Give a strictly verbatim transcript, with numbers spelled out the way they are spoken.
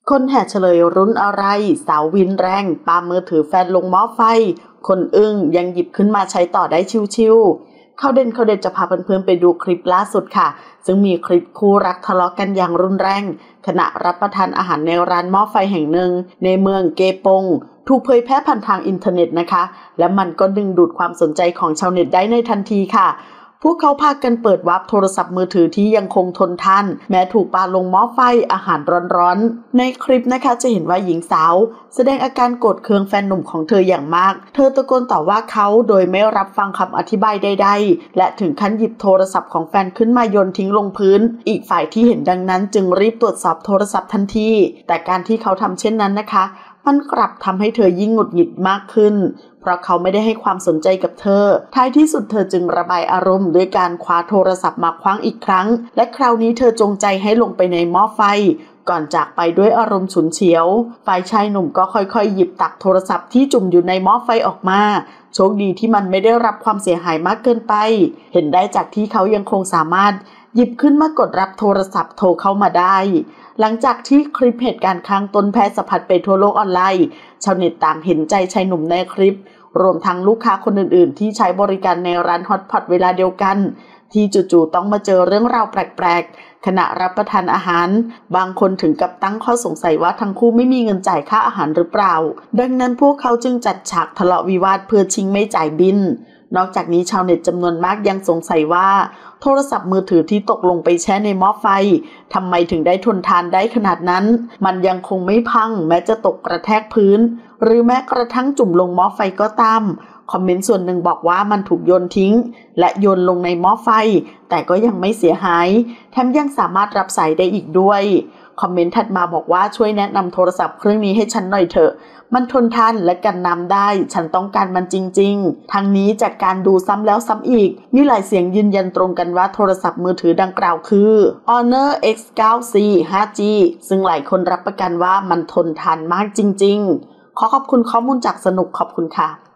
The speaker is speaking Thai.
คนแห่เฉลยรุ่นอะไรสาววินแรงปามือถือแฟนลงหม้อไฟคนอึ้งยังหยิบขึ้นมาใช้ต่อได้ชิวๆเขาเด่นเขาเด่นจะพาเพื่อนๆไปดูคลิปล่าสุดค่ะซึ่งมีคลิปคู่รักทะเลาะกันอย่างรุนแรงขณะรับประทานอาหารในร้านหม้อไฟแห่งหนึ่งในเมืองเกปงถูกเผยแพร่ผ่านทางอินเทอร์เน็ตนะคะและมันก็ดึงดูดความสนใจของชาวเน็ตได้ในทันทีค่ะพวกเขาพากันเปิดวาร์ปโทรศัพท์มือถือที่ยังคงทนทานแม้ถูกปาลงหม้อไฟอาหารร้อนๆในคลิปนะคะจะเห็นว่าหญิงสาวแสดงอาการโกรธเคืองแฟนหนุ่มของเธออย่างมากเธอตะโกนต่อว่าเขาโดยไม่รับฟังคำอธิบายใดๆและถึงขั้นหยิบโทรศัพท์ของแฟนขึ้นมาโยนทิ้งลงพื้นอีกฝ่ายที่เห็นดังนั้นจึงรีบตรวจสอบโทรศัพท์ทันทีแต่การที่เขาทำเช่นนั้นนะคะมันกลับทำให้เธอยิ่งหงุดหงิดมากขึ้นเพราะเขาไม่ได้ให้ความสนใจกับเธอท้ายที่สุดเธอจึงระบายอารมณ์ด้วยการคว้าโทรศัพท์มาคว้างอีกครั้งและคราวนี้เธอจงใจให้ลงไปในหม้อไฟก่อนจากไปด้วยอารมณ์ฉุนเฉียวฝ่ายชายหนุ่มก็ค่อยๆหยิบตักโทรศัพท์ที่จุ่มอยู่ในหม้อไฟออกมาโชคดีที่มันไม่ได้รับความเสียหายมากเกินไปเห็นได้จากที่เขายังคงสามารถหยิบขึ้นมากดรับโทรศัพท์โทรเข้ามาได้หลังจากที่คลิปเหตุการณ์ข้างต้นแพร่สะพัดไปทั่วโลกออนไลน์ชาวเน็ตต่างเห็นใจชายหนุ่มในคลิปรวมทั้งลูกค้าคนอื่นๆที่ใช้บริการในร้านฮอตพอตเวลาเดียวกันที่จู่ๆต้องมาเจอเรื่องราวแปลกๆขณะรับประทานอาหารบางคนถึงกับตั้งข้อสงสัยว่าทั้งคู่ไม่มีเงินจ่ายค่าอาหารหรือเปล่าดังนั้นพวกเขาจึงจัดฉากทะเลาะวิวาทเพื่อชิงไม่จ่ายบิลนอกจากนี้ชาวเน็ตจำนวนมากยังสงสัยว่าโทรศัพท์มือถือที่ตกลงไปแช่ในหม้อไฟทำไมถึงได้ทนทานได้ขนาดนั้นมันยังคงไม่พังแม้จะตกกระแทกพื้นหรือแม้กระทั่งจุ่มลงหม้อไฟก็ตามคอมเมนต์ส่วนหนึ่งบอกว่ามันถูกโยนทิ้งและโยนลงในหม้อไฟแต่ก็ยังไม่เสียหายแถมยังสามารถรับสายได้อีกด้วยคอมเมนต์ถัดมาบอกว่าช่วยแนะนำโทรศัพท์เครื่องนี้ให้ฉันหน่อยเถอะมันทนทานและกันน้ำได้ฉันต้องการมันจริงๆทั้งนี้จากการดูซ้ำแล้วซ้ำอีกมีหลายเสียงยืนยันตรงกันว่าโทรศัพท์มือถือดังกล่าวคือ Honor เอ็กซ์ ไนน์ ซี ไฟว์ จี ซึ่งหลายคนรับประกันว่ามันทนทานมากจริงๆขอขอบคุณข้อมูลจากสนุกขอบคุณค่ะ